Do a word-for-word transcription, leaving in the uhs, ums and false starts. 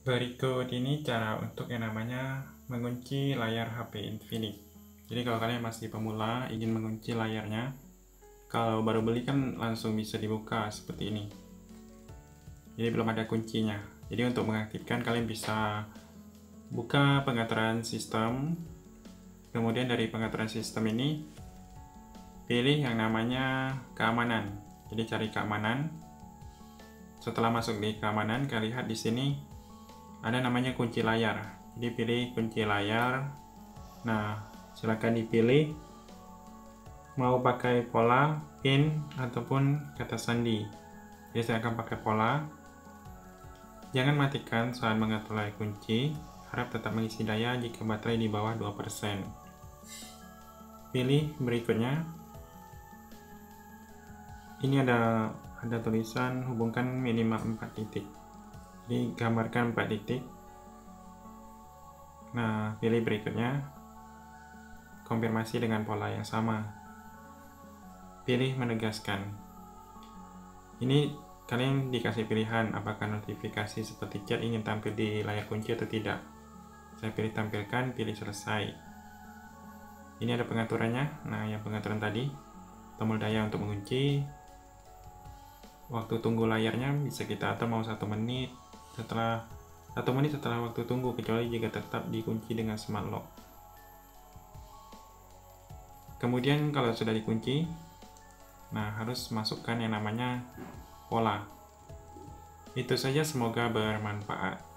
Berikut ini cara untuk yang namanya mengunci layar H P Infinix. Jadi kalau kalian masih pemula ingin mengunci layarnya, kalau baru beli kan langsung bisa dibuka seperti ini. Jadi belum ada kuncinya. Jadi untuk mengaktifkan kalian bisa buka pengaturan sistem. Kemudian dari pengaturan sistem ini pilih yang namanya keamanan. Jadi cari keamanan. Setelah masuk di keamanan, kalian lihat di sini ada namanya kunci layar. Jadi pilih kunci layar. Nah, silakan dipilih mau pakai pola, pin, ataupun kata sandi. Jadi saya akan pakai pola. Jangan matikan saat mengatur layar kunci. Harap tetap mengisi daya jika baterai di bawah dua persen. Pilih berikutnya. Ini ada ada tulisan hubungkan minimal empat titik. Jadi gambarkan empat titik. Nah, pilih berikutnya. Konfirmasi dengan pola yang sama. Pilih menegaskan. Ini kalian dikasih pilihan apakah notifikasi seperti chat ingin tampil di layar kunci atau tidak. Saya pilih tampilkan, pilih selesai. Ini ada pengaturannya. Nah, yang pengaturan tadi, tombol daya untuk mengunci. Waktu tunggu layarnya bisa kita atur mau satu menit setelah satu menit setelah waktu tunggu, kecuali jika tetap dikunci dengan smart lock. Kemudian kalau sudah dikunci, nah harus masukkan yang namanya pola. Itu saja, semoga bermanfaat.